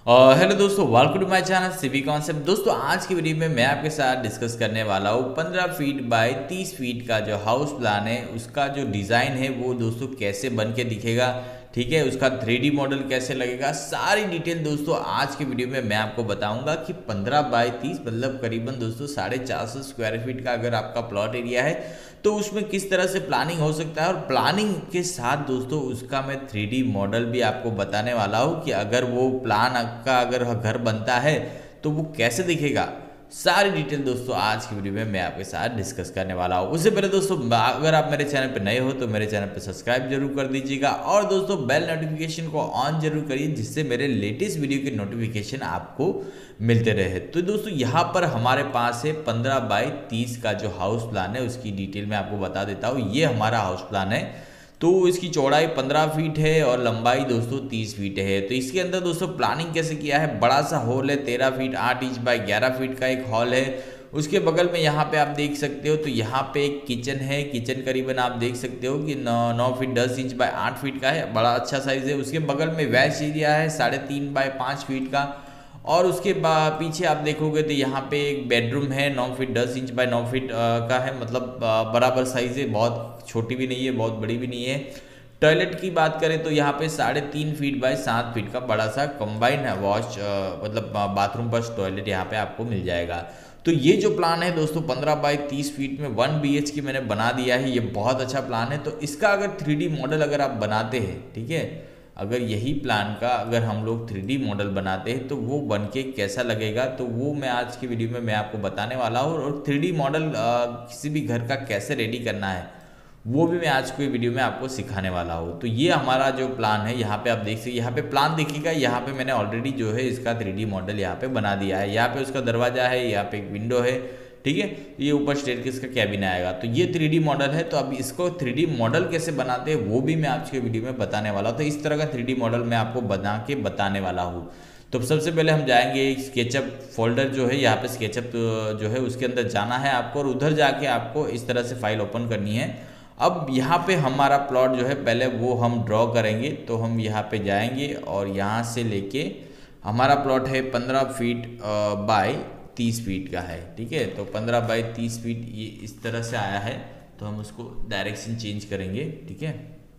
Hello दोस्तों, welcome to my channel CV concept. दोस्तों आज की वीडियो में मैं आपके साथ डिस्कस करने वाला हूँ 15 फीट बाय 30 फीट का जो हाउस प्लान है उसका जो डिज़ाइन है वो दोस्तों कैसे बन के दिखेगा, ठीक है। उसका 3D मॉडल कैसे लगेगा, सारी डिटेल दोस्तों आज की वीडियो में मैं आपको बताऊंगा कि 15 बाय 30 मतलब करीबन दोस्तों 450 स्क्वायर फीट का अगर आपका प्लॉट एरिया है तो उसमें किस तरह से प्लानिंग हो सकता है। और प्लानिंग के साथ दोस्तों उसका मैं 3D मॉडल भी आपको बताने वाला हूँ कि अगर वो प्लान आपका अगर घर बनता है तो वो कैसे दिखेगा। सारी डिटेल दोस्तों आज की वीडियो में मैं आपके साथ डिस्कस करने वाला हूँ। उससे पहले दोस्तों अगर आप मेरे चैनल पर नए हो तो मेरे चैनल पर सब्सक्राइब जरूर कर दीजिएगा और दोस्तों बेल नोटिफिकेशन को ऑन जरूर करिए जिससे मेरे लेटेस्ट वीडियो के नोटिफिकेशन आपको मिलते रहे। तो दोस्तों यहाँ पर हमारे पास है 15 बाय 30 का जो हाउस प्लान है उसकी डिटेल मैं आपको बता देता हूँ। ये हमारा हाउस प्लान है तो इसकी चौड़ाई 15 फीट है और लंबाई दोस्तों 30 फीट है। तो इसके अंदर दोस्तों प्लानिंग कैसे किया है, बड़ा सा हॉल है 13 फीट 8 इंच बाय 11 फीट का एक हॉल है। उसके बगल में यहाँ पे आप देख सकते हो तो यहाँ पे एक किचन है। किचन करीबन आप देख सकते हो कि 9 फीट 10 इंच बाय 8 फीट का है, बड़ा अच्छा साइज है। उसके बगल में वैश एरिया है 3.5 बाय 5 फीट का। और उसके पीछे आप देखोगे तो यहाँ पे एक बेडरूम है 9 फीट 10 इंच बाय 9 फीट का है, मतलब बराबर साइज है, बहुत छोटी भी नहीं है बहुत बड़ी भी नहीं है। टॉयलेट की बात करें तो यहाँ पे 3.5 फीट बाय 7 फीट का बड़ा सा कंबाइन है वॉश मतलब बाथरूम पर टॉयलेट यहाँ पे आपको मिल जाएगा। तो ये जो प्लान है दोस्तों 15 बाय 30 फीट में 1 BHK मैंने बना दिया है। ये बहुत अच्छा प्लान है। तो इसका अगर 3D मॉडल अगर आप बनाते हैं, ठीक है, अगर यही प्लान का अगर हम लोग 3D मॉडल बनाते हैं तो वो बन के कैसा लगेगा तो वो मैं आज की वीडियो में मैं आपको बताने वाला हूँ। और 3D मॉडल किसी भी घर का कैसे रेडी करना है वो भी मैं आज की वीडियो में आपको सिखाने वाला हूँ। तो ये हमारा जो प्लान है यहाँ पे आप देख सकते, यहाँ पे प्लान देखिएगा, यहाँ पे मैंने ऑलरेडी जो है इसका 3D मॉडल यहाँ पे बना दिया है। यहाँ पे उसका दरवाजा है, यहाँ पे एक विंडो है, ठीक है। ये ऊपर स्टेयरकेस का कैबिन आएगा। तो ये 3D मॉडल है। तो अब इसको 3D मॉडल कैसे बनाते हैं वो भी मैं आज के वीडियो में बताने वाला हूँ। तो इस तरह का 3D मॉडल मैं आपको बना के बताने वाला हूँ। तो सबसे पहले हम जाएंगे स्केचअप फोल्डर जो है, यहाँ पे स्केचअप जो है उसके अंदर जाना है आपको और उधर जाके आपको इस तरह से फाइल ओपन करनी है। अब यहाँ पे हमारा प्लॉट जो है पहले वो हम ड्रॉ करेंगे। तो हम यहाँ पे जाएंगे और यहाँ से लेके हमारा प्लॉट है 15 फीट बाय 30 फीट का है, ठीक है। तो 15 बाय 30 फीट ये इस तरह से आया है। तो हम उसको डायरेक्शन चेंज करेंगे, ठीक है।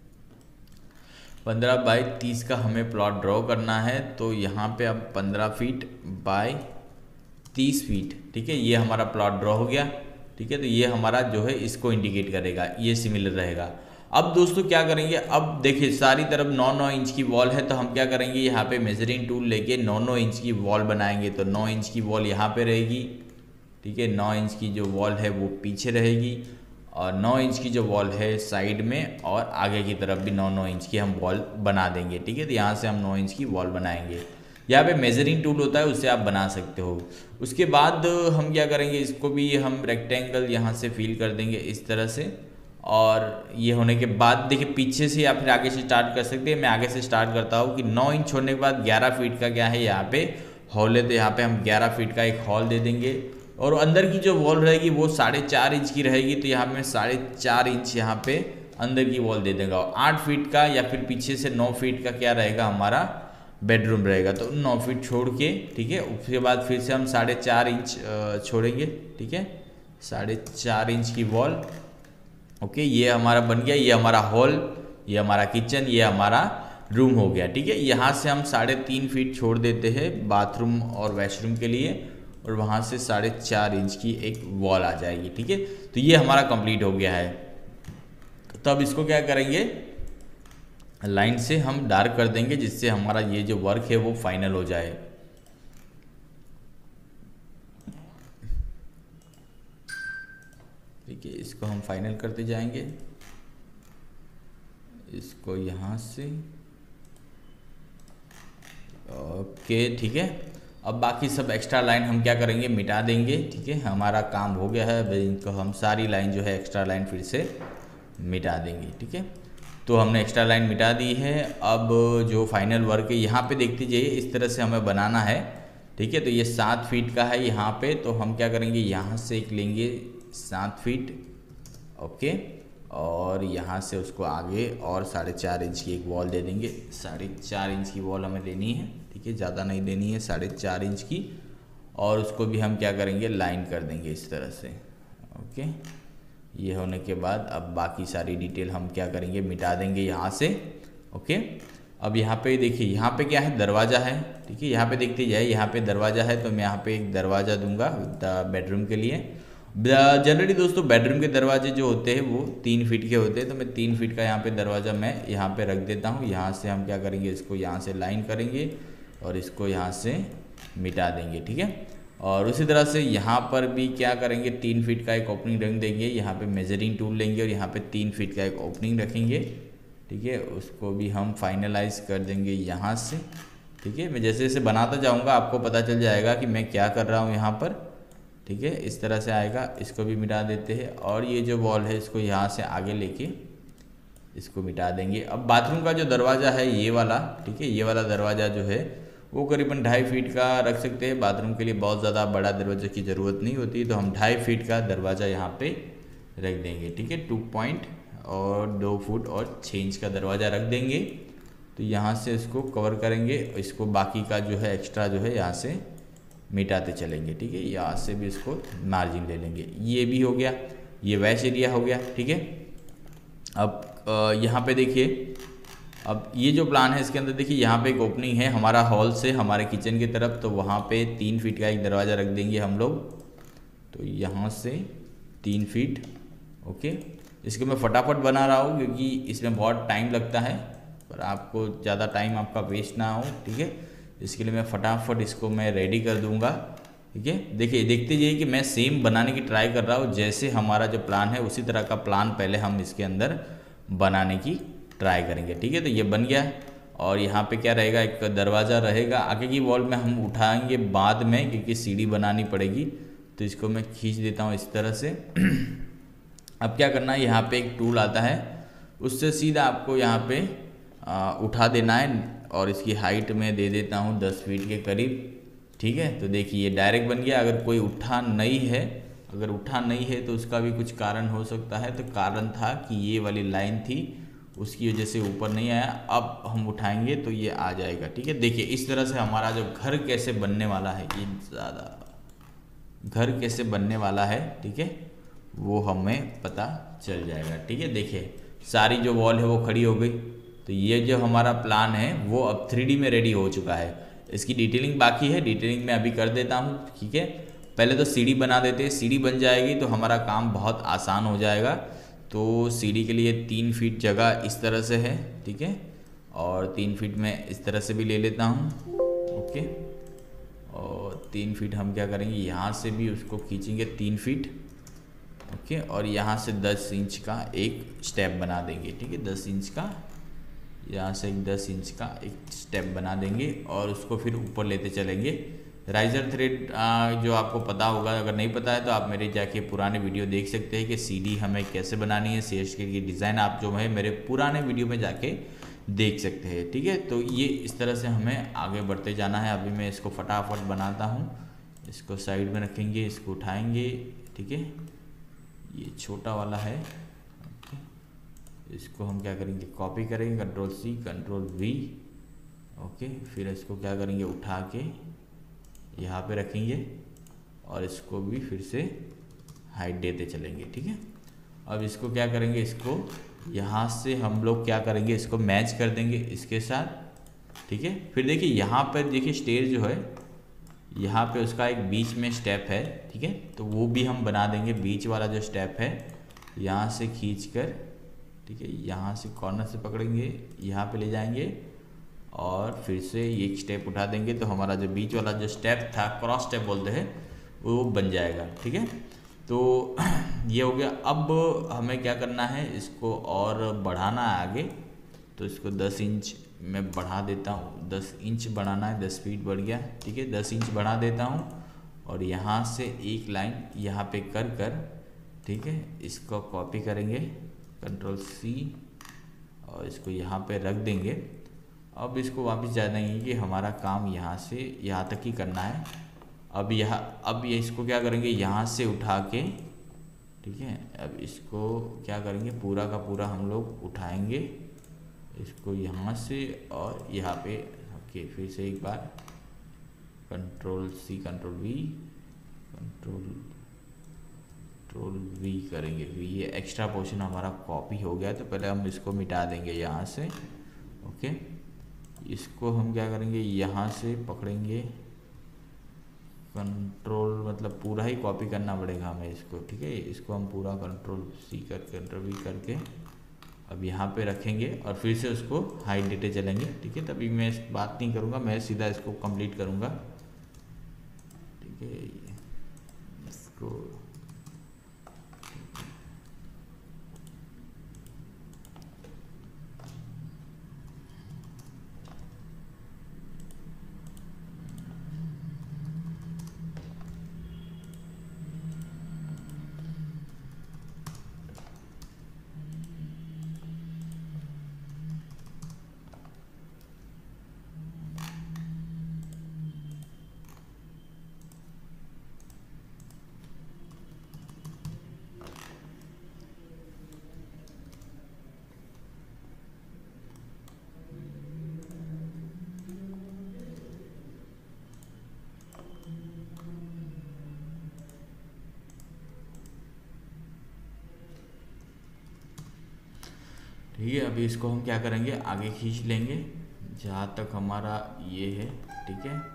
15 बाय 30 का हमें प्लॉट ड्रॉ करना है। तो यहाँ पे अब 15 फीट बाय 30 फीट, ठीक है, ये हमारा प्लॉट ड्रॉ हो गया, ठीक है। तो ये हमारा जो है इसको इंडिकेट करेगा, ये सिमिलर रहेगा। अब दोस्तों क्या करेंगे, अब देखिए सारी तरफ 9-9 इंच की वॉल है। तो हम क्या करेंगे, यहाँ पे मेजरिंग टूल लेके 9-9 इंच की वॉल बनाएंगे। तो 9 इंच की वॉल यहाँ पे रहेगी, ठीक है। 9 इंच की जो वॉल है वो पीछे रहेगी और 9 इंच की जो वॉल है साइड में और आगे की तरफ भी 9-9 इंच की हम वॉल बना देंगे, ठीक है। तो यहाँ से हम 9 इंच की वॉल बनाएंगे। यहाँ पे मेजरिंग टूल होता है उससे आप बना सकते हो। उसके बाद हम क्या करेंगे, इसको भी हम रेक्टेंगल यहाँ से फिल कर देंगे इस तरह से। और ये होने के बाद देखिए पीछे से या फिर आगे से स्टार्ट कर सकते हैं। मैं आगे से स्टार्ट करता हूँ कि 9 इंच छोड़ने के बाद 11 फीट का क्या है यहाँ पे हॉल है। तो यहाँ पे हम 11 फीट का एक हॉल दे देंगे और अंदर की जो वॉल रहेगी वो 4.5 इंच की रहेगी। तो यहाँ पे 4.5 इंच यहाँ पे अंदर की वॉल दे देगा। और 8 फीट का या फिर पीछे से 9 फीट का क्या रहेगा हमारा बेडरूम रहेगा। तो 9 फीट छोड़ के, ठीक है, उसके बाद फिर से हम 4.5 इंच छोड़ेंगे, ठीक है, 4.5 इंच की वॉल। ओके, ये हमारा बन गया, ये हमारा हॉल, ये हमारा किचन, ये हमारा रूम हो गया, ठीक है। यहाँ से हम 3.5 फीट छोड़ देते हैं बाथरूम और वॉशरूम के लिए और वहाँ से 4.5 इंच की एक वॉल आ जाएगी, ठीक है। तो ये हमारा कंप्लीट हो गया है। तो अब इसको क्या करेंगे, लाइन से हम डार्क कर देंगे जिससे हमारा ये जो वर्क है वो फाइनल हो जाए। ठीक है, इसको हम फाइनल करते जाएंगे, इसको यहाँ से, ओके, ठीक है। अब बाकी सब एक्स्ट्रा लाइन हम क्या करेंगे, मिटा देंगे, ठीक है। हमारा काम हो गया है, इनको हम सारी लाइन जो है एक्स्ट्रा लाइन फिर से मिटा देंगे, ठीक है। तो हमने एक्स्ट्रा लाइन मिटा दी है। अब जो फाइनल वर्क है यहाँ पे देखते जाइए, इस तरह से हमें बनाना है, ठीक है। तो ये 7 फीट का है यहाँ पे। तो हम क्या करेंगे, यहाँ से एक लेंगे 7 फीट, ओके, और यहाँ से उसको आगे और 4.5 इंच की एक वॉल दे देंगे। 4.5 इंच की वॉल हमें देनी है, ठीक ठीक है, ज़्यादा नहीं देनी है, 4.5 इंच की। और उसको भी हम क्या करेंगे, लाइन कर देंगे इस तरह से। ओके, ये होने के बाद अब बाकी सारी डिटेल हम क्या करेंगे, मिटा देंगे यहाँ से। ओके, अब यहाँ पे देखिए, यहाँ पे क्या है, दरवाज़ा है। ठीक है, यहाँ पे देखते जाए, यहाँ पे दरवाज़ा है, तो मैं यहाँ पे एक दरवाज़ा दूंगा बेडरूम के लिए। जनरली दोस्तों बेडरूम के दरवाजे जो होते हैं वो 3 फीट के होते हैं, तो मैं 3 फीट का यहाँ पे दरवाज़ा मैं यहाँ पे रख देता हूँ। यहाँ से हम क्या करेंगे, इसको यहाँ से लाइन करेंगे और इसको यहाँ से मिटा देंगे। ठीक है, और उसी तरह से यहाँ पर भी क्या करेंगे, 3 फीट का एक ओपनिंग रख देंगे। यहाँ पे मेजरिंग टूल लेंगे और यहाँ पे 3 फीट का एक ओपनिंग रखेंगे। ठीक है, उसको भी हम फाइनलाइज कर देंगे यहाँ से। ठीक है, मैं जैसे जैसे बनाता जाऊँगा आपको पता चल जाएगा कि मैं क्या कर रहा हूँ यहाँ पर। ठीक है, इस तरह से आएगा, इसको भी मिटा देते हैं। और ये जो वॉल है इसको यहाँ से आगे लेके इसको मिटा देंगे। अब बाथरूम का जो दरवाज़ा है ये वाला, ठीक है, ये वाला दरवाज़ा जो है वो करीबन 2.5 फीट का रख सकते हैं। बाथरूम के लिए बहुत ज़्यादा बड़ा दरवाजे की ज़रूरत नहीं होती, तो हम 2.5 फीट का दरवाज़ा यहाँ पे रख देंगे। ठीक है, 2 पॉइंट और 2 फुट और 6 इंच का दरवाज़ा रख देंगे। तो यहाँ से इसको कवर करेंगे, इसको बाकी का जो है एक्स्ट्रा जो है यहाँ से मिटाते चलेंगे। ठीक है, यहाँ से भी इसको मार्जिन ले लेंगे। ये भी हो गया, ये वैश एरिया हो गया। ठीक है, अब यहाँ पे देखिए, अब ये जो प्लान है इसके अंदर देखिए, यहाँ पे एक ओपनिंग है हमारा हॉल से हमारे किचन की तरफ, तो वहाँ पे 3 फीट का एक दरवाज़ा रख देंगे हम लोग। तो यहाँ से 3 फीट। ओके, इसको मैं फटाफट बना रहा हूँ क्योंकि इसमें बहुत टाइम लगता है, पर आपको ज़्यादा टाइम आपका वेस्ट ना हो। ठीक है, इसके लिए मैं फटाफट इसको मैं रेडी कर दूँगा। ठीक है, देखिए देखते जाइए कि मैं सेम बनाने की ट्राई कर रहा हूँ, जैसे हमारा जो प्लान है उसी तरह का प्लान पहले हम इसके अंदर बनाने की ट्राई करेंगे। ठीक है, तो ये बन गया। और यहाँ पे क्या रहेगा, एक दरवाज़ा रहेगा। आगे की वॉल में हम उठाएंगे बाद में क्योंकि सीढ़ी बनानी पड़ेगी, तो इसको मैं खींच देता हूँ इस तरह से। अब क्या करना है, यहाँ पे एक टूल आता है, उससे सीधा आपको यहाँ पे उठा देना है और इसकी हाइट में दे देता हूँ 10 फीट के करीब। ठीक है, तो देखिए ये डायरेक्ट बन गया। अगर कोई उठा नहीं है तो उसका भी कुछ कारण हो सकता है। तो कारण था कि ये वाली लाइन थी, उसकी वजह से ऊपर नहीं आया। अब हम उठाएंगे तो ये आ जाएगा। ठीक है, देखिए इस तरह से हमारा जो घर कैसे बनने वाला है, ये ज़्यादा घर कैसे बनने वाला है, ठीक है, वो हमें पता चल जाएगा। ठीक है, देखिए सारी जो वॉल है वो खड़ी हो गई। तो ये जो हमारा प्लान है वो अब 3D में रेडी हो चुका है। इसकी डिटेलिंग बाकी है, डिटेलिंग मैं अभी कर देता हूँ। ठीक है, पहले तो सीढ़ी बना देते हैं, सीढ़ी बन जाएगी तो हमारा काम बहुत आसान हो जाएगा। तो सीढ़ी के लिए 3 फीट जगह इस तरह से है। ठीक है, और 3 फीट में इस तरह से भी ले लेता हूँ। ओके, और 3 फीट हम क्या करेंगे, यहाँ से भी उसको खींचेंगे 3 फीट। ओके, और यहाँ से 10 इंच का एक स्टेप बना देंगे। ठीक है, 10 इंच का, यहाँ से 10 इंच का एक स्टेप बना देंगे और उसको फिर ऊपर लेते चलेंगे। राइजर थ्रेड जो आपको पता होगा, अगर नहीं पता है तो आप मेरे जाके पुराने वीडियो देख सकते हैं कि सीढ़ी हमें कैसे बनानी है। CSK की डिज़ाइन आप जो है मेरे पुराने वीडियो में जाके देख सकते हैं। ठीक है, तो ये इस तरह से हमें आगे बढ़ते जाना है। अभी मैं इसको फटाफट बनाता हूँ, इसको साइड में रखेंगे, इसको उठाएंगे। ठीक है, ये छोटा वाला है। ओके, इसको हम क्या करेंगे, कॉपी करेंगे, Ctrl+C Ctrl+V। ओके, फिर इसको क्या करेंगे, उठा के यहाँ पे रखेंगे और इसको भी फिर से हाइट देते चलेंगे। ठीक है, अब इसको क्या करेंगे, इसको यहाँ से हम लोग क्या करेंगे, इसको मैच कर देंगे इसके साथ। ठीक है, फिर देखिए यहाँ पर देखिए स्टेयर जो है, यहाँ पे उसका एक बीच में स्टेप है। ठीक है, तो वो भी हम बना देंगे। बीच वाला जो स्टेप है यहाँ से खींच कर, ठीक है, यहाँ से कॉर्नर से पकड़ेंगे, यहाँ पे ले जाएंगे और फिर से एक स्टेप उठा देंगे। तो हमारा जो बीच वाला जो स्टेप था, क्रॉस स्टेप बोलते हैं, वो बन जाएगा। ठीक है, तो ये हो गया। अब हमें क्या करना है, इसको और बढ़ाना है आगे, तो इसको 10 इंच में बढ़ा देता हूँ। 10 इंच बढ़ाना है, 10 फीट बढ़ गया। ठीक है, 10 इंच बढ़ा देता हूँ और यहाँ से एक लाइन यहाँ पे कर, ठीक है, इसको कॉपी करेंगे, Ctrl+C और इसको यहाँ पे रख देंगे। अब इसको वापस जाना है कि हमारा काम यहाँ से यहाँ तक ही करना है। अब ये इसको क्या करेंगे, यहाँ से उठा के, ठीक है, अब इसको क्या करेंगे, पूरा का पूरा हम लोग उठाएंगे इसको यहाँ से और यहाँ पे। ओके, फिर से एक बार कंट्रोल सी कंट्रोल वी करेंगे। ये एक्स्ट्रा पोर्शन हमारा कॉपी हो गया, तो पहले हम इसको मिटा देंगे यहाँ से। ओके, इसको हम क्या करेंगे, यहाँ से पकड़ेंगे, कंट्रोल मतलब पूरा ही कॉपी करना पड़ेगा हमें इसको, ठीक है। इसको हम पूरा कंट्रोल सी करके कंट्रोल वी करके अब यहाँ पे रखेंगे और फिर से उसको हाइड देते चलेंगे, ठीक है। तभी मैं बात नहीं करूँगा, मैं सीधा इसको कंप्लीट करूँगा, ठीक है। इसको ठीक है। अभी इसको हम क्या करेंगे, आगे खींच लेंगे जहाँ तक हमारा ये है, ठीक है।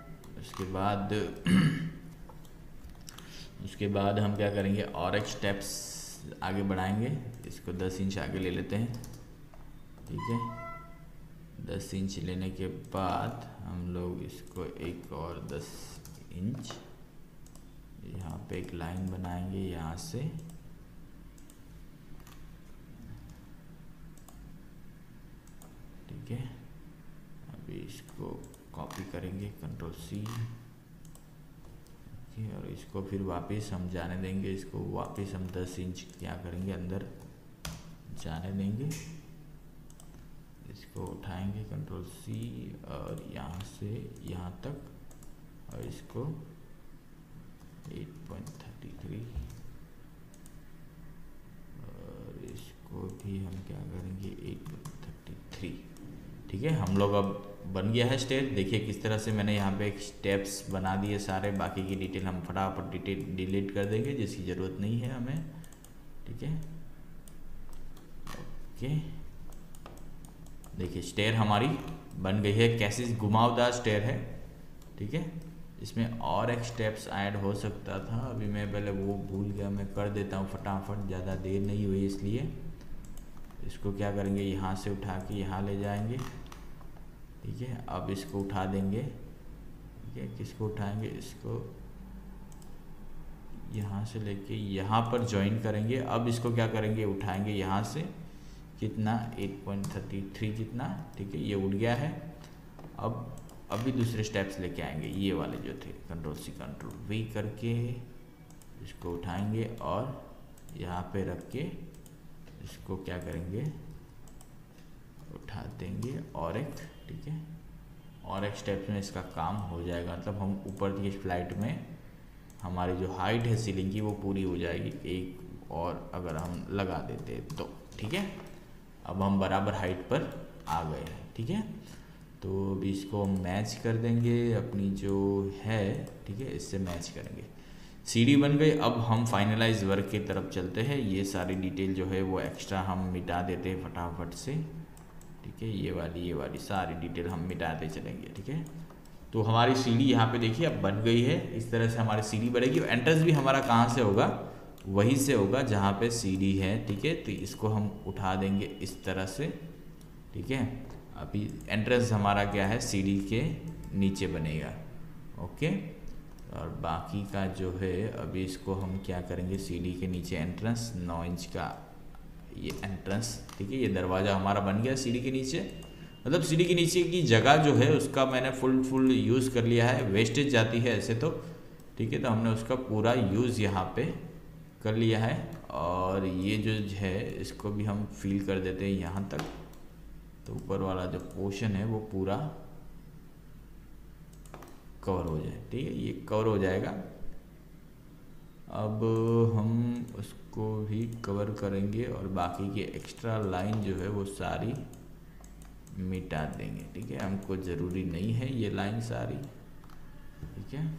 उसके बाद हम क्या करेंगे, और एक स्टेप्स आगे बढ़ाएंगे। इसको 10 इंच आगे ले लेते हैं, ठीक है। 10 इंच लेने के बाद हम लोग इसको एक और 10 इंच यहाँ पे एक लाइन बनाएंगे यहाँ से, ठीक है। अभी इसको कॉपी करेंगे कंट्रोल सी, और इसको फिर वापस हम जाने देंगे, इसको वापस हम 10 इंच क्या करेंगे, अंदर जाने देंगे। इसको उठाएंगे कंट्रोल सी और यहाँ से यहाँ तक, और इसको 8.33 और इसको भी हम क्या करेंगे 8.33, ठीक है। हम लोग अब बन गया है स्टेप। देखिए किस तरह से मैंने यहाँ पे एक स्टेप्स बना दिए सारे, बाकी की डिटेल हम फटाफट डिलीट कर देंगे जिसकी ज़रूरत नहीं है हमें, ठीक है। ओके, देखिए स्टेयर हमारी बन गई है, कैसे घुमावदार स्टेयर है, ठीक है। इसमें और एक स्टेप्स ऐड हो सकता था, अभी मैं पहले वो भूल गया, मैं कर देता हूँ फटाफट, ज़्यादा देर नहीं हुई इसलिए। इसको क्या करेंगे, यहाँ से उठा के यहाँ ले जाएंगे, ठीक है। अब इसको उठा देंगे, ठीक है। किसको उठाएंगे, इसको यहाँ से लेके यहाँ पर ज्वाइन करेंगे। अब इसको क्या करेंगे, उठाएंगे यहाँ से, कितना 8.33 कितना, ठीक है। ये उठ गया है। अब अभी दूसरे स्टेप्स लेके आएंगे, ये वाले जो थे, कंट्रोल सी कंट्रोल वी करके इसको उठाएंगे और यहाँ पे रख के इसको क्या करेंगे, उठा देंगे और एक, ठीक है। और एक स्टेप में इसका काम हो जाएगा, मतलब हम ऊपर की फ्लाइट में हमारी जो हाइट है सीलिंग की वो पूरी हो जाएगी। एक और अगर हम लगा देते तो, ठीक है। अब हम बराबर हाइट पर आ गए हैं, ठीक है। तो अभी इसको मैच कर देंगे अपनी जो है, ठीक है, इससे मैच करेंगे। सीढ़ी बन गई। अब हम फाइनलाइज वर्क की तरफ चलते हैं। ये सारी डिटेल जो है वो एक्स्ट्रा हम मिटा देते हैं फटाफट से, ठीक है। ये वाली सारी डिटेल हम मिटाते चलेंगे, ठीक है। तो हमारी सीढ़ी यहाँ पे देखिए अब बन गई है। इस तरह से हमारी सीढ़ी बनेगी। एंट्रेंस भी हमारा कहाँ से होगा, वहीं से होगा जहाँ पे सीढ़ी है, ठीक है। तो इसको हम उठा देंगे इस तरह से, ठीक है। अभी एंट्रेंस हमारा क्या है, सीढ़ी के नीचे बनेगा, ओके। और बाकी का जो है अभी इसको हम क्या करेंगे, सीढ़ी के नीचे एंट्रेंस 9 इंच का ये एंट्रेंस, ठीक है। ये दरवाज़ा हमारा बन गया सीढ़ी के नीचे। मतलब सीढ़ी के नीचे की जगह जो है उसका मैंने फुल यूज़ कर लिया है। वेस्टेज जाती है ऐसे तो, ठीक है। तो हमने उसका पूरा यूज़ यहाँ पे कर लिया है। और ये जो है इसको भी हम फिल कर देते हैं यहाँ तक, तो ऊपर वाला जो पोर्शन है वो पूरा कवर हो जाए, ठीक है। ये कवर हो जाएगा। अब हम उसको भी कवर करेंगे और बाकी की एक्स्ट्रा लाइन जो है वो सारी मिटा देंगे। ठीक है, हमको ज़रूरी नहीं है ये लाइन सारी। ठीक है,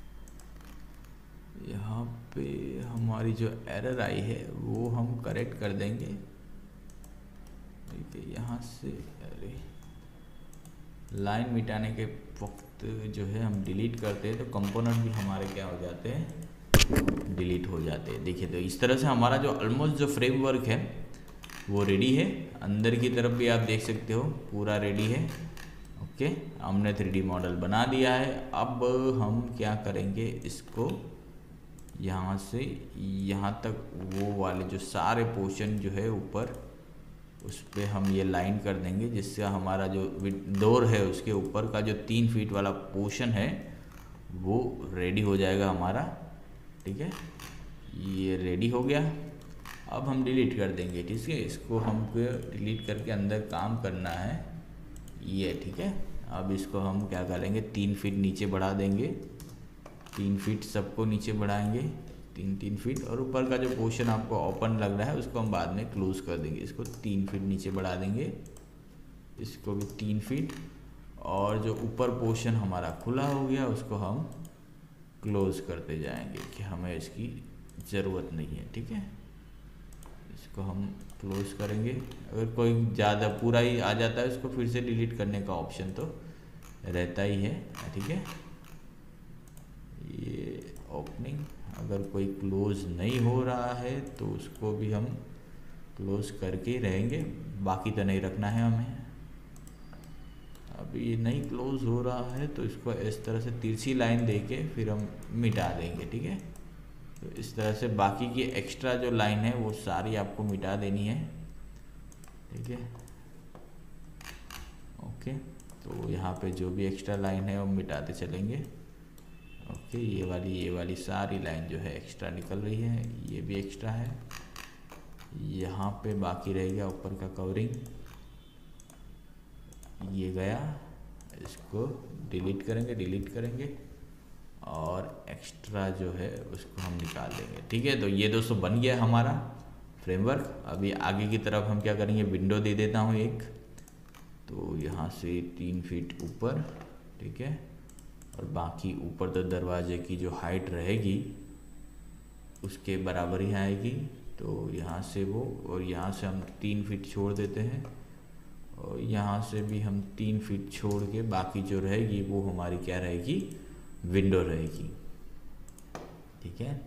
यहाँ पे हमारी जो एरर आई है वो हम करेक्ट कर देंगे। ठीक है, यहाँ से अरे लाइन मिटाने के वक्त जो है हम डिलीट करते हैं तो कंपोनेंट भी हमारे क्या हो जाते हैं, डिलीट हो जाते हैं। देखिए, तो इस तरह से हमारा जो ऑलमोस्ट जो फ्रेमवर्क है वो रेडी है। अंदर की तरफ भी आप देख सकते हो पूरा रेडी है। ओके, हमने 3D मॉडल बना दिया है। अब हम क्या करेंगे, इसको यहाँ से यहाँ तक वो वाले जो सारे पोर्शन जो है ऊपर, उस पर हम ये लाइन कर देंगे, जिससे हमारा जो डोर है उसके ऊपर का जो 3 फीट वाला पोर्शन है वो रेडी हो जाएगा हमारा। ठीक है, ये रेडी हो गया। अब हम डिलीट कर देंगे। ठीक है, इसको हमको डिलीट करके अंदर काम करना है ये। ठीक है, अब इसको हम क्या करेंगे, 3 फीट नीचे बढ़ा देंगे। 3 फीट सबको नीचे बढ़ाएंगे, 3 फीट। और ऊपर का जो पोर्शन आपको ओपन लग रहा है उसको हम बाद में क्लोज कर देंगे। इसको 3 फीट नीचे बढ़ा देंगे, इसको भी 3 फीट। और जो ऊपर पोर्शन हमारा खुला हो गया उसको हम क्लोज करते जाएंगे कि हमें इसकी ज़रूरत नहीं है। ठीक है, इसको हम क्लोज करेंगे। अगर कोई ज़्यादा पूरा ही आ जाता है उसको फिर से डिलीट करने का ऑप्शन तो रहता ही है। ठीक है, ये ओपनिंग अगर कोई क्लोज नहीं हो रहा है तो उसको भी हम क्लोज करके ही रहेंगे, बाकी तो नहीं रखना है हमें। अब ये नहीं क्लोज हो रहा है तो इसको इस तरह से तिरछी लाइन देके फिर हम मिटा देंगे। ठीक है, तो इस तरह से बाकी की एक्स्ट्रा जो लाइन है वो सारी आपको मिटा देनी है। ठीक है, ओके, तो यहाँ पे जो भी एक्स्ट्रा लाइन है वो मिटाते चलेंगे। ओके, ये वाली सारी लाइन जो है एक्स्ट्रा निकल रही है, ये भी एक्स्ट्रा है। यहाँ पे बाकी रह गया ऊपर का कवरिंग, ये गया, इसको डिलीट करेंगे और एक्स्ट्रा जो है उसको हम निकाल देंगे। ठीक है, तो ये दोस्तों बन गया हमारा फ्रेमवर्क। अभी आगे की तरफ हम क्या करेंगे, विंडो दे देता हूँ एक, तो यहाँ से 3 फीट ऊपर। ठीक है, और बाकी ऊपर तो दरवाजे की जो हाइट रहेगी उसके बराबर ही आएगी। तो यहाँ से वो, और यहाँ से हम 3 फीट छोड़ देते हैं, और यहाँ से भी हम 3 फीट छोड़ के बाकी जो रहेगी वो हमारी क्या रहेगी, विंडो रहेगी। ठीक है,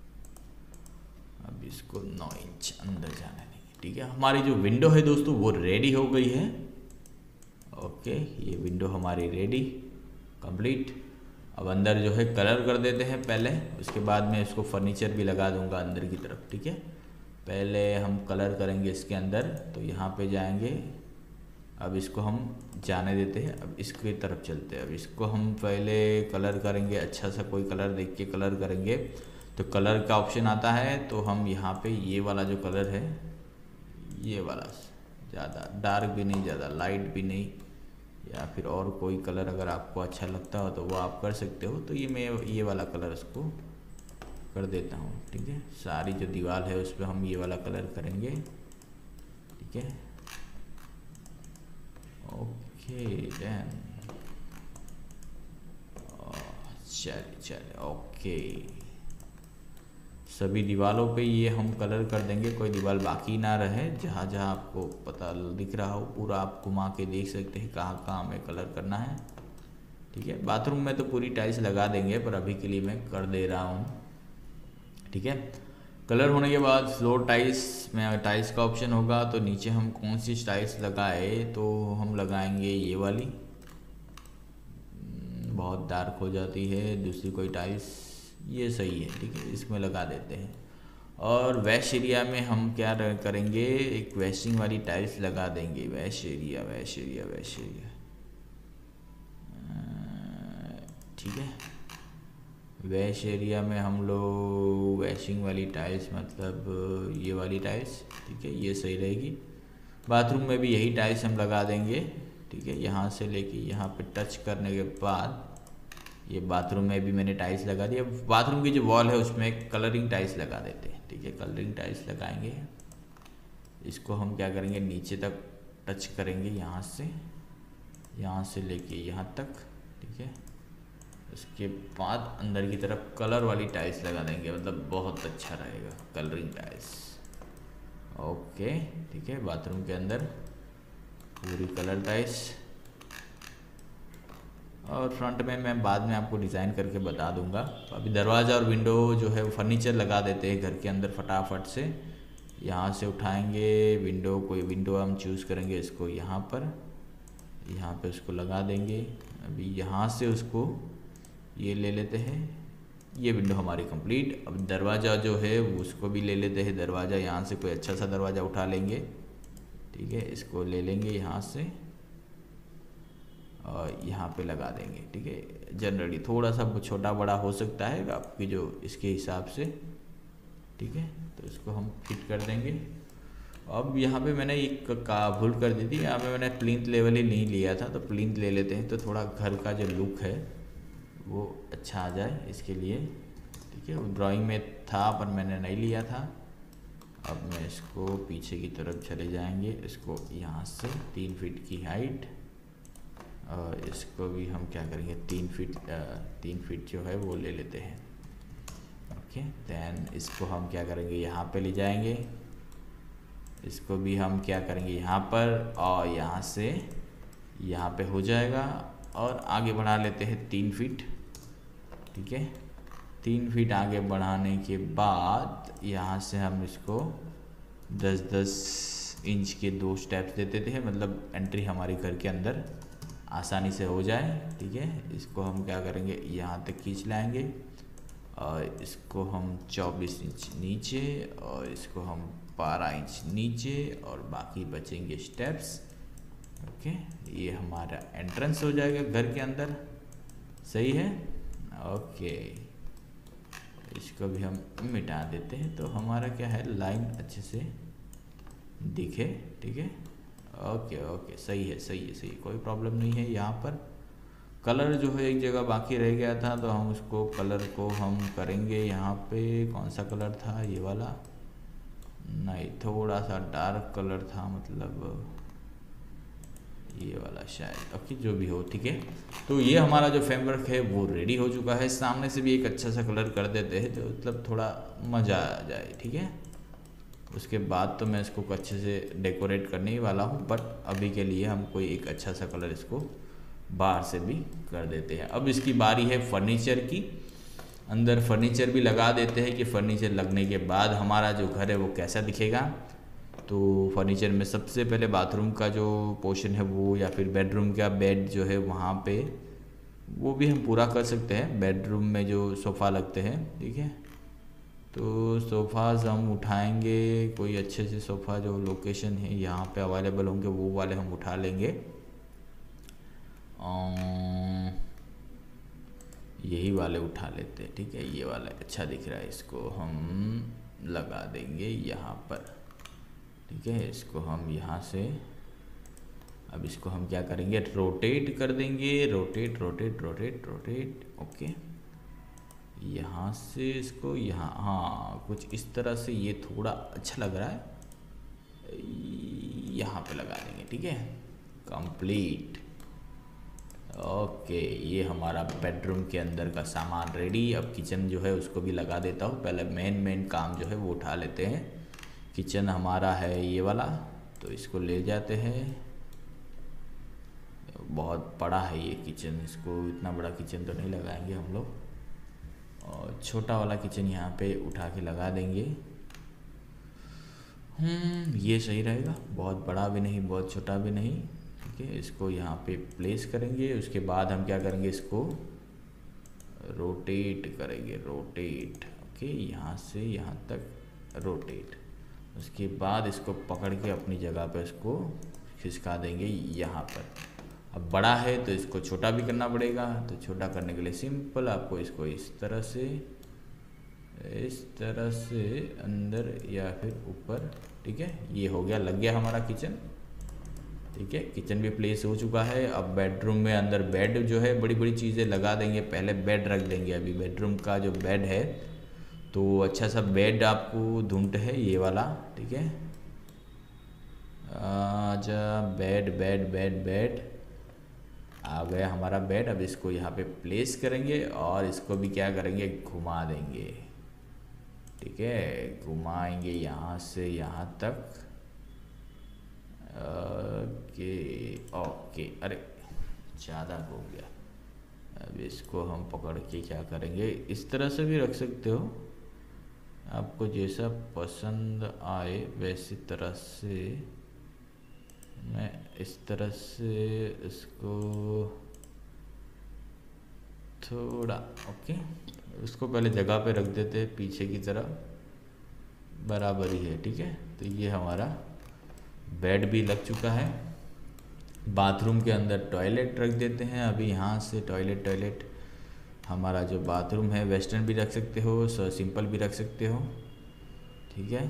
अब इसको 9 इंच अंदर जाने देंगे। ठीक है, हमारी जो विंडो है दोस्तों वो रेडी हो गई है। ओके, ये विंडो हमारी रेडी, कंप्लीट। अब अंदर जो है कलर कर देते हैं पहले, उसके बाद में इसको फर्नीचर भी लगा दूंगा अंदर की तरफ। ठीक है, पहले हम कलर करेंगे इसके अंदर, तो यहाँ पे जाएंगे। अब इसको हम जाने देते हैं, अब इसकी तरफ चलते हैं। अब इसको हम पहले कलर करेंगे, अच्छा सा कोई कलर देख के कलर करेंगे। तो कलर का ऑप्शन आता है, तो हम यहाँ पे ये वाला जो कलर है, ये वाला, ज़्यादा डार्क भी नहीं ज़्यादा लाइट भी नहीं, या फिर और कोई कलर अगर आपको अच्छा लगता हो तो वो आप कर सकते हो। तो ये मैं ये वाला कलर इसको कर देता हूँ। ठीक है, सारी जो दीवार है उस पर हम ये वाला कलर करेंगे। ठीक है, ओके डन, चलिए ओके। सभी दीवारों पे ये हम कलर कर देंगे, कोई दीवार बाकी ना रहे। जहाँ जहाँ आपको पता दिख रहा हो पूरा आप घुमा के देख सकते हैं कहाँ कहाँ हमें कलर करना है। ठीक है, बाथरूम में तो पूरी टाइल्स लगा देंगे, पर अभी के लिए मैं कर दे रहा हूँ। ठीक है, कलर होने के बाद फ्लोर टाइल्स में टाइल्स का ऑप्शन होगा, तो नीचे हम कौन सी टाइल्स लगाए, तो हम लगाएंगे ये वाली, बहुत डार्क हो जाती है। दूसरी कोई टाइल्स ये सही है। ठीक है, इसमें लगा देते हैं। और वैश एरिया में हम क्या करेंगे, एक वैशिंग वाली टाइल्स लगा देंगे। वैश एरिया ठीक है, वैश एरिया में हम लोग वैशिंग वाली टाइल्स, मतलब ये वाली टाइल्स। ठीक है, ये सही रहेगी। बाथरूम में भी यही टाइल्स हम लगा देंगे। ठीक है, यहाँ से लेके यहाँ पे टच करने के बाद ये बाथरूम में भी मैंने टाइल्स लगा दी। अब बाथरूम की जो वॉल है उसमें कलरिंग टाइल्स लगा देते हैं। ठीक है, कलरिंग टाइल्स लगाएंगे। इसको हम क्या करेंगे, नीचे तक टच करेंगे यहाँ से लेके यहाँ तक, ठीक है। उसके बाद अंदर की तरफ कलर वाली टाइल्स लगा देंगे, मतलब बहुत अच्छा रहेगा, कलरिंग टाइल्स। ओके, ठीक है। बाथरूम के अंदर पूरी कलर टाइल्स, और फ्रंट में मैं बाद में आपको डिज़ाइन करके बता दूंगा। तो अभी दरवाज़ा और विंडो जो है वो फर्नीचर लगा देते हैं घर के अंदर फटाफट से। यहाँ से उठाएंगे विंडो, कोई विंडो हम चूज़ करेंगे, इसको यहाँ पे उसको लगा देंगे। अभी यहाँ से उसको ये ले लेते हैं, ये विंडो हमारी कंप्लीट। अब दरवाज़ा जो है उसको भी ले लेते हैं। दरवाज़ा यहाँ से कोई अच्छा सा दरवाज़ा उठा लेंगे, ठीक है। इसको ले लेंगे यहाँ से और यहाँ पे लगा देंगे, ठीक है। जनरली थोड़ा सा छोटा बड़ा हो सकता है आपकी जो इसके हिसाब से, ठीक है। तो इसको हम फिट कर देंगे। अब यहाँ पे मैंने एक भूल कर दी थी, यहाँ पे मैंने प्लिंथ लेवल ही नहीं लिया था, तो प्लिंथ ले लेते हैं तो थोड़ा घर का जो लुक है वो अच्छा आ जाए इसके लिए, ठीक है। वो ड्राइंग में था पर मैंने नहीं लिया था। अब मैं इसको पीछे की तरफ चले जाएंगे, इसको यहाँ से 3 फीट की हाइट, और इसको भी हम क्या करेंगे 3 फीट जो है वो ले लेते हैं, ओके। दैन इसको हम क्या करेंगे यहाँ पे ले जाएंगे, इसको भी हम क्या करेंगे यहाँ पर, और यहाँ से यहाँ पे हो जाएगा। और आगे बढ़ा लेते हैं 3 फीट, ठीक है। 3 फीट आगे बढ़ाने के बाद यहाँ से हम इसको 10-10 इंच के 2 स्टेप्स देते थे, मतलब एंट्री हमारी घर के अंदर आसानी से हो जाए, ठीक है। इसको हम क्या करेंगे यहाँ तक खींच लाएंगे, और इसको हम 24 इंच नीचे, और इसको हम 12 इंच नीचे, और बाकी बचेंगे स्टेप्स, ओके। ये हमारा एंट्रेंस हो जाएगा घर के अंदर, सही है, ओके। इसको भी हम मिटा देते हैं तो हमारा क्या है लाइन अच्छे से दिखे, ठीक है। ओके, सही है, कोई प्रॉब्लम नहीं है। यहाँ पर कलर जो है एक जगह बाकी रह गया था, तो हम उसको कलर को हम करेंगे। यहाँ पे कौन सा कलर था, ये वाला नहीं, थोड़ा सा डार्क कलर था, मतलब ये वाला शायद, ओके, जो भी हो, ठीक है। तो ये हमारा जो फ्रेमवर्क है वो रेडी हो चुका है। सामने से भी एक अच्छा सा कलर कर देते हैं तो मतलब थोड़ा मज़ा आ जाए, ठीक है। उसके बाद तो मैं इसको अच्छे से डेकोरेट करने ही वाला हूँ, बट अभी के लिए हम कोई एक अच्छा सा कलर इसको बाहर से भी कर देते हैं। अब इसकी बारी है फर्नीचर की। अंदर फर्नीचर भी लगा देते हैं कि फर्नीचर लगने के बाद हमारा जो घर है वो कैसा दिखेगा। तो फर्नीचर में सबसे पहले बाथरूम का जो पोर्शन है वो, या फिर बेडरूम का बेड जो है वहाँ पे, वो भी हम पूरा कर सकते हैं। बेडरूम में जो सोफ़ा लगते हैं, ठीक है, तो सोफ़ाज़ हम उठाएंगे, कोई अच्छे से सोफ़ा जो लोकेशन है यहाँ पे अवेलेबल होंगे वो वाले हम उठा लेंगे। यही वाले उठा लेते हैं, ठीक है। ये वाला अच्छा दिख रहा है, इसको हम लगा देंगे यहाँ पर, ठीक है। इसको हम यहाँ से, अब इसको हम क्या करेंगे रोटेट कर देंगे, रोटेट, ओके। यहाँ से इसको यहाँ, हाँ, कुछ इस तरह से ये थोड़ा अच्छा लग रहा है, यहाँ पे लगा देंगे, ठीक है। Complete, okay. ये हमारा बेडरूम के अंदर का सामान रेडी। अब किचन जो है उसको भी लगा देता हूँ। पहले मेन काम जो है वो उठा लेते हैं। किचन हमारा है ये वाला, तो इसको ले जाते हैं। बहुत बड़ा है ये किचन, इसको इतना बड़ा किचन तो नहीं लगाएंगे हम लोग, और छोटा वाला किचन यहाँ पे उठा के लगा देंगे। ये सही रहेगा, बहुत बड़ा भी नहीं बहुत छोटा भी नहीं, ठीक है। इसको यहाँ पे प्लेस करेंगे। उसके बाद हम क्या करेंगे, इसको रोटेट करेंगे, ओके। यहाँ से यहाँ तक रोटेट। उसके बाद इसको पकड़ के अपनी जगह पे इसको खिसका देंगे यहाँ पर। अब बड़ा है तो इसको छोटा भी करना पड़ेगा, तो छोटा करने के लिए सिंपल आपको इसको इस तरह से अंदर या फिर ऊपर, ठीक है। ये हो गया, लग गया हमारा किचन, ठीक है। किचन भी प्लेस हो चुका है। अब बेडरूम में अंदर बेड जो है बड़ी बड़ी चीज़ें लगा देंगे। पहले बेड रख देंगे। अभी बेडरूम का जो बेड है तो अच्छा सा बेड आपको ढूंढते है, ये वाला, ठीक है। आजा, बेड बेड बेड बेड, आ गया हमारा बेड। अब इसको यहाँ पे प्लेस करेंगे और इसको भी क्या करेंगे, घुमा देंगे। ठीक है, घुमाएंगे यहाँ से यहाँ तक। ओके ओके, अरे ज़्यादा हो गया। अब इसको हम पकड़ के क्या करेंगे, इस तरह से भी रख सकते हो, आपको जैसा पसंद आए वैसी तरह से। मैं इस तरह से इसको थोड़ा, ओके, उसको पहले जगह पे रख देते हैं पीछे की तरफ, बराबर ही है। ठीक है, तो ये हमारा बेड भी लग चुका है। बाथरूम के अंदर टॉयलेट रख देते हैं। अभी यहाँ से टॉयलेट हमारा जो बाथरूम है, वेस्टर्न भी रख सकते हो, सिंपल भी रख सकते हो। ठीक है,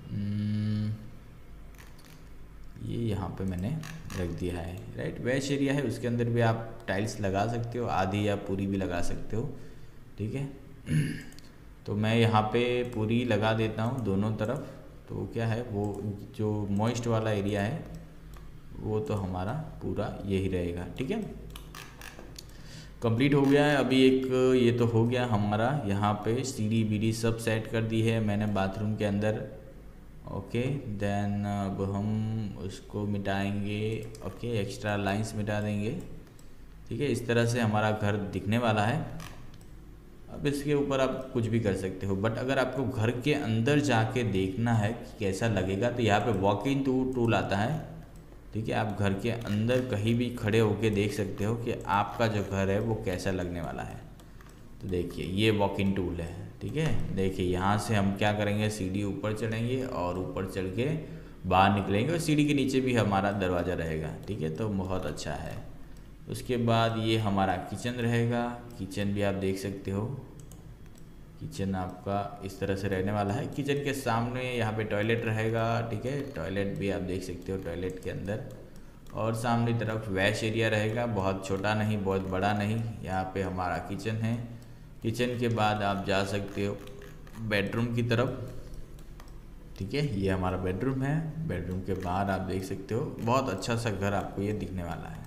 ये यहाँ पे मैंने रख दिया है, राइट। वैश एरिया है, उसके अंदर भी आप टाइल्स लगा सकते हो, आधी या पूरी भी लगा सकते हो। ठीक है, तो मैं यहाँ पे पूरी लगा देता हूँ दोनों तरफ। तो क्या है, वो जो मॉइस्ट वाला एरिया है वो तो हमारा पूरा यही रहेगा। ठीक है, कंप्लीट हो गया है। अभी एक ये तो हो गया हमारा, यहाँ पे सीढ़ी बीढ़ी सब सेट कर दी है मैंने बाथरूम के अंदर। ओके, देन अब हम उसको मिटाएंगे। ओके, एक्स्ट्रा लाइंस मिटा देंगे। ठीक है, इस तरह से हमारा घर दिखने वाला है। अब इसके ऊपर आप कुछ भी कर सकते हो, बट अगर आपको घर के अंदर जाके देखना है कि कैसा लगेगा तो यहाँ पे वॉक इन टूल आता है। ठीक है, आप घर के अंदर कहीं भी खड़े होके देख सकते हो कि आपका जो घर है वो कैसा लगने वाला है। तो देखिए, ये वॉक इन टूल है। ठीक है, देखिए यहाँ से हम क्या करेंगे, सीढ़ी ऊपर चढ़ेंगे और ऊपर चढ़ के बाहर निकलेंगे और सीढ़ी के नीचे भी हमारा दरवाज़ा रहेगा। ठीक है, तो बहुत अच्छा है। उसके बाद ये हमारा किचन रहेगा। किचन भी आप देख सकते हो, किचन आपका इस तरह से रहने वाला है। किचन के सामने यहाँ पे टॉयलेट रहेगा। ठीक है, टॉयलेट भी आप देख सकते हो टॉयलेट के अंदर, और सामने तरफ वैश एरिया रहेगा, बहुत छोटा नहीं बहुत बड़ा नहीं। यहाँ पे हमारा किचन है। किचन के बाद आप जा सकते हो बेडरूम की तरफ। ठीक है, ये हमारा बेडरूम है। बेडरूम के बाहर आप देख सकते हो, बहुत अच्छा सा घर आपको ये दिखने वाला है।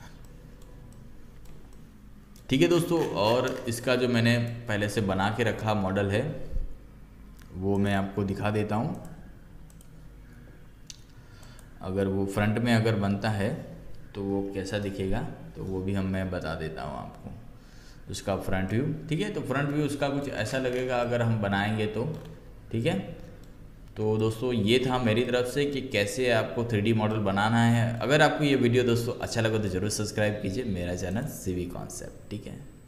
ठीक है दोस्तों, और इसका जो मैंने पहले से बना के रखा मॉडल है वो मैं आपको दिखा देता हूँ। अगर वो फ्रंट में अगर बनता है तो वो कैसा दिखेगा, तो वो भी मैं बता देता हूँ आपको, उसका फ्रंट व्यू। ठीक है, तो फ्रंट व्यू उसका कुछ ऐसा लगेगा अगर हम बनाएंगे तो। ठीक है, तो दोस्तों ये था मेरी तरफ से कि कैसे आपको 3D मॉडल बनाना है। अगर आपको ये वीडियो दोस्तों अच्छा लगा तो ज़रूर सब्सक्राइब कीजिए मेरा चैनल सीवी कॉन्सेप्ट। ठीक है।